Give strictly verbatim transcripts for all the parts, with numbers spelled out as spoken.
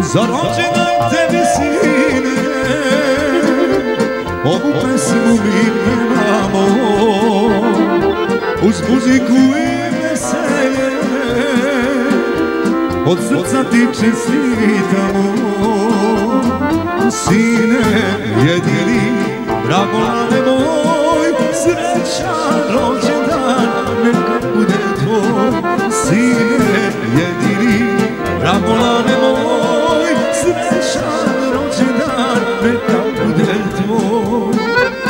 za rođendan tebi sine, ovu pesmu mi pevamo, uz muziku i veselje, od srca ti čestitamo. Sine jedini, dragolane moj, srećan rođendan neka bude tvoj. Sine jedini, dragolane moj, srećan rođendan neka bude tvoj.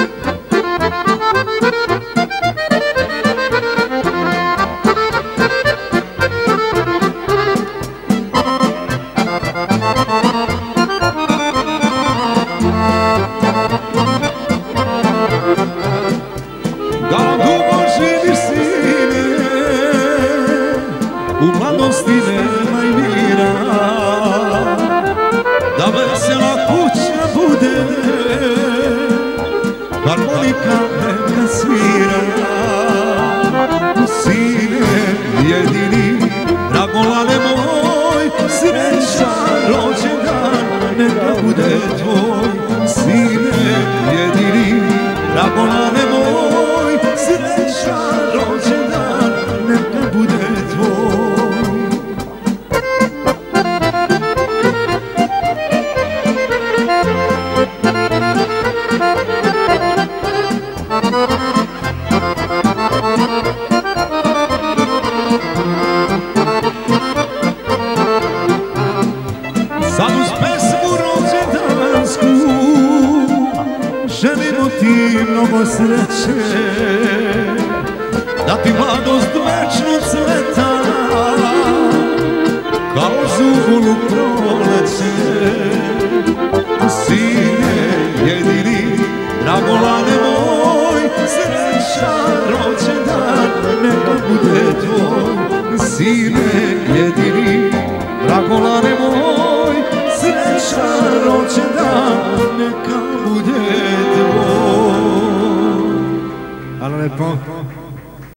Da dugo živiš sine, u mladosti nemaj mira, da vesela kuća bude, harmonika neka svira. Sine jedini, dragolane moj, srećan rođendan neka bude tvoj. Sine jedini, dragolane moj, srećan rođendan neka bude tvoj. Sad uz pesmu rođendansku želimo ti mnogo sreće, da ti mladost večno cveta, kao zulu proleće. Sine jedini, dragolane moj, srećan rođendan neka bude tvoj. Sine jedini, dragolane moj, srećan rođendan neka bude tvoj. Hvala lepo.